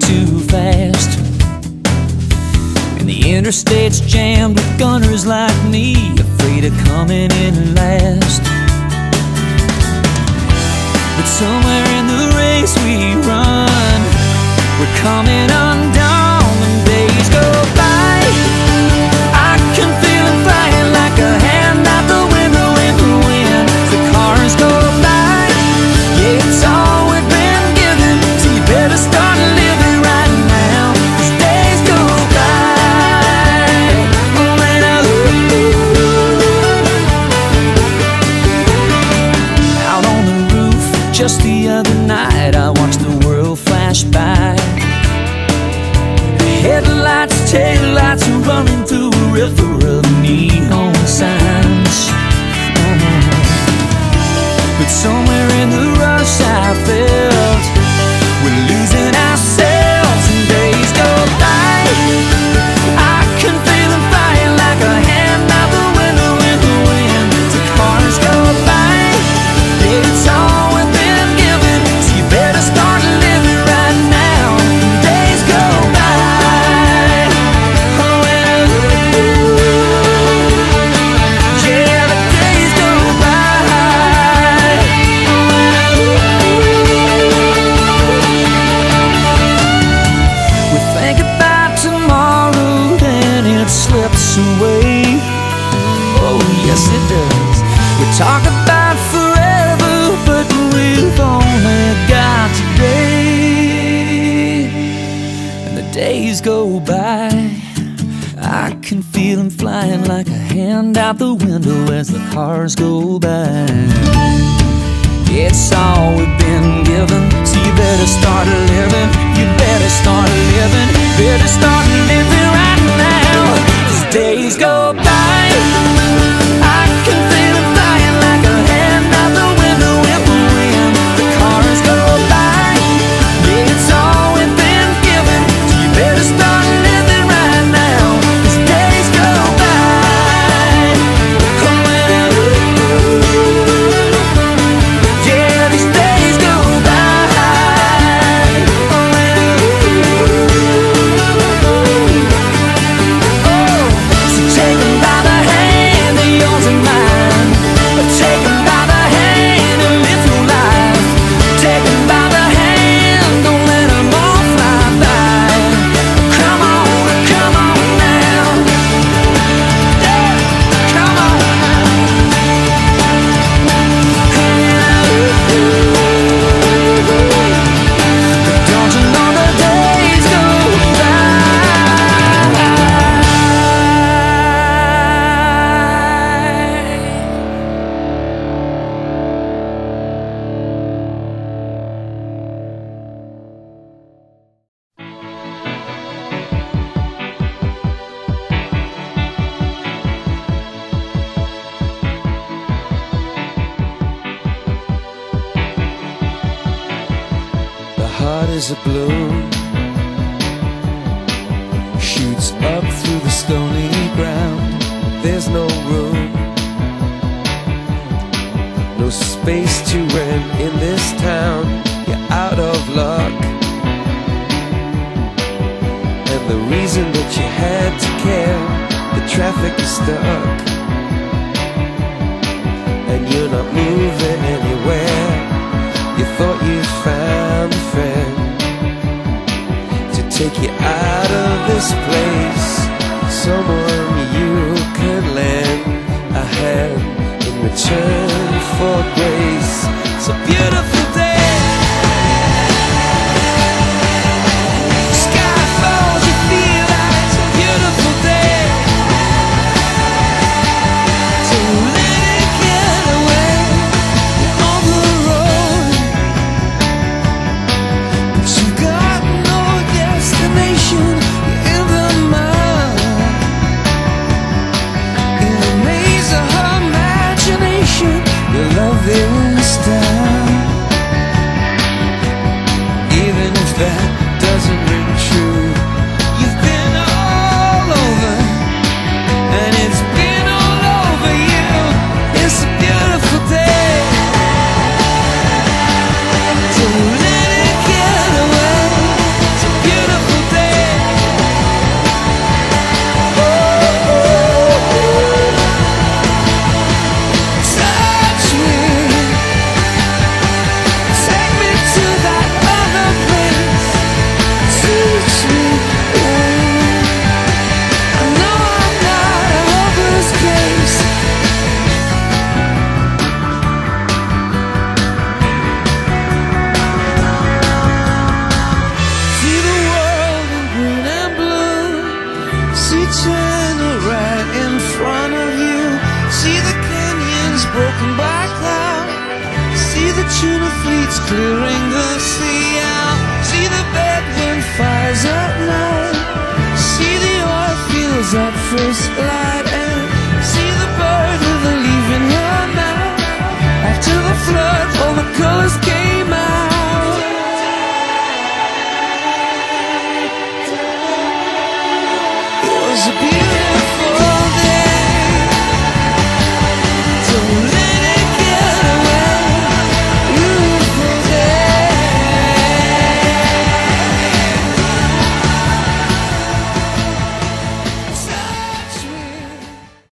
too fast, and the interstate's jammed with gunners like me, afraid of coming in last. But somewhere in the race we run, we're coming undone when days go by. I can feel it flying like a hand out the window in the wind. The cars go by, yeah, it's all we've been given, so you better start living right now, 'cause days go by. Oh, and out on the roof just the other night, I watched the world flash by. Headlights, taillights are running through a river of neon signs. But somewhere in the rush I felt we're losing ourselves, and days go by. I can feel them flying like a hand out the window in the wind. The cars go by, yeah, it's all we've been given, so you better start living right now. Days go by. Away. Oh yes it does. We talk about forever, but we've only got today, and the days go by. I can feel them flying like a hand out the window as the cars go by. It's all we've been given, so you better start living. You better start living. Better start living right now. Days go by, I can feel them flying like a hand out the window in the wind. The cars go by, yeah, it's all we've been given, so you better start living right now, 'cause days go by. Yeah, these days go by. Take 'em by the hand, they're yours and mine. Take 'em by the hand and live your life. Take 'em by the hand, don't let 'em all fly by. Come on now. Yeah, come on now. Don't you know the days go by? Heart is a balloon, shoots up through the stony ground. There's no room, no space to rent in this town. You're out of luck, and the reason that you had to care, the traffic is stuck, and you're not moving anywhere. You thought you found a friend to take you out of this place, someone you could lend a hand in return for grace. It's a beautiful day, sky falls, you feel like it's a beautiful day to let it get away on the road. You got no destination, you're in the mud, in a maze of her imagination. Your love is down. tuna fleets clearing the sea out. See the bedroom fires at night. See the oil fields at first light.